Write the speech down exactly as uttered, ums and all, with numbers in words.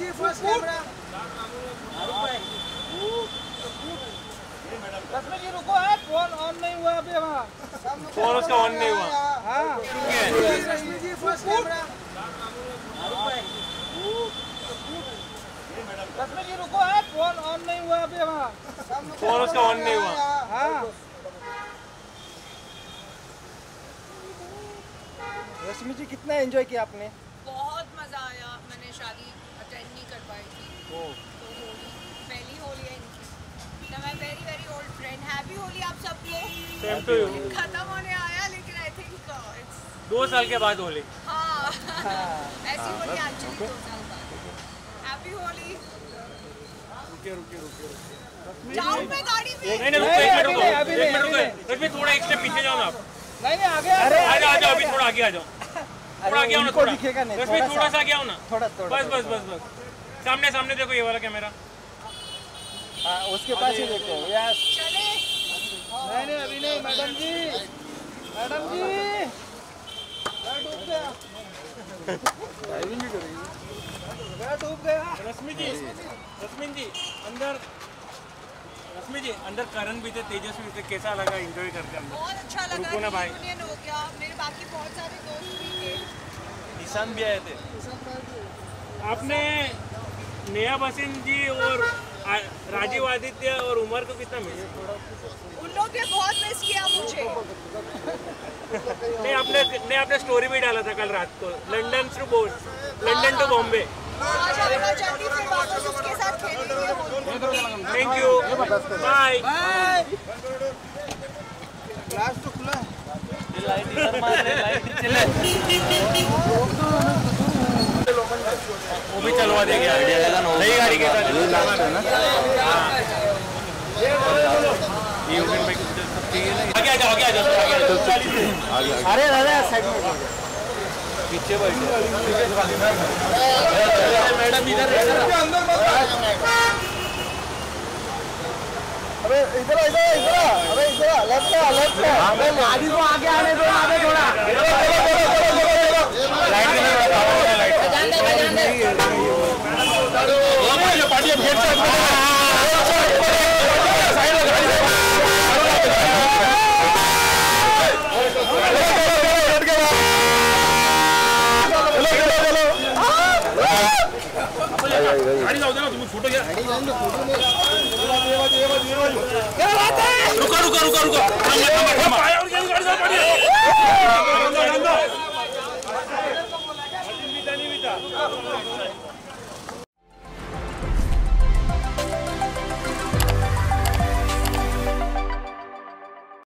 जी first camera. रश्मि जी रुको, है phone on नहीं हुआ अभी वहाँ। फोन उसका ऑन नहीं हुआ। हाँ रश्मि जी फर्स्ट कैमरा। रश्मि जी रुको, है फोन ऑन नहीं हुआ अभी वहाँ। फोन उसका ऑन नहीं हुआ। हाँ रश्मि जी कितना एंजॉय किया आपने? बहुत मजा आया। मैंने शादी अटेंड नहीं कर पाई थी तो होली पहली होली है इनकी। तो मैं very very old friend, happy Holi आप सबको। Same to you. खत्म होने आया लेकिन आई थिंक इट्स दो साल के बाद होली। हाँ ऐसी होली एक्चुअली दो साल बाद। हैप्पी होली। रुके रुके रुके रुके जाऊं मैं गाड़ी में? नहीं नहीं रुको, एक मिनट रुको, एक मिनट रुको। रश्मि थोड़ा एक स्टेप पीछे जाओ ना आप। नहीं नहीं आगे आ जाओ आ जाओ, अभी थोड़ा आगे आ जाओ। थोड़ा आगे आओ ना, थोड़ा दिखेगा नहीं। रश्मि थोड़ा सा आगे आओ ना। थोड़ा थोड़ा बस बस बस बस सामने सामने देखो, ये वाला कैमरा। हाँ उसके पास ही देखो। यस चले। नहीं नहीं अभी नहीं। मैडम जी मैडम जी मैं डूब गया। ड्राइविंग भी करेगी। मैं डूब गया। रश्मि जी रश्मि जी अंदर रश्मि जी अंदर करण भी थे, तेजस्वी थे, कैसा लगा एंजॉय करके अंदर? बहुत अच्छा लगा। रुको ना भाई। रियूनियन हो गया। मेरे बाकी बहुत सारे दोस्त भी थे। निशान भी आए थे। आपने नेहा बसिन जी और राजीव आदित्य और उमर को कितना मिस? उन लोग ने बहुत मिस किया मुझे। नहीं आपने नहीं आपने स्टोरी भी डाला था कल रात को, लंदन टू बोल लंदन टू बॉम्बे। आज आना चाहती फिर वापस उसके साथ खेलेंगे। Thank you bye. ग्लास तो खुला है। लाइट इधर मार ले, लाइट चले। वो भी चलवा देंगे नई गाड़ी के साथ। लास्ट है ना? आगे आ जाओ आगे आ जाओ आगे आ जाओ। अरे दादा साइड में पीछे बैठे मैडम इधर। अबे इधर इधर इधर अबे इधर लेफ्ट लेफ्ट अबे गाड़ी को आगे आने दो, आगे थोड़ा। लाइट में लाइट बजान दे बजान दे। पार्टी गेट से गाड़ी जाओ ना तुम फोटो क्या बात है? रुको रुको रुको रुको और गाड़ी गाड़ी जा पड़ी है।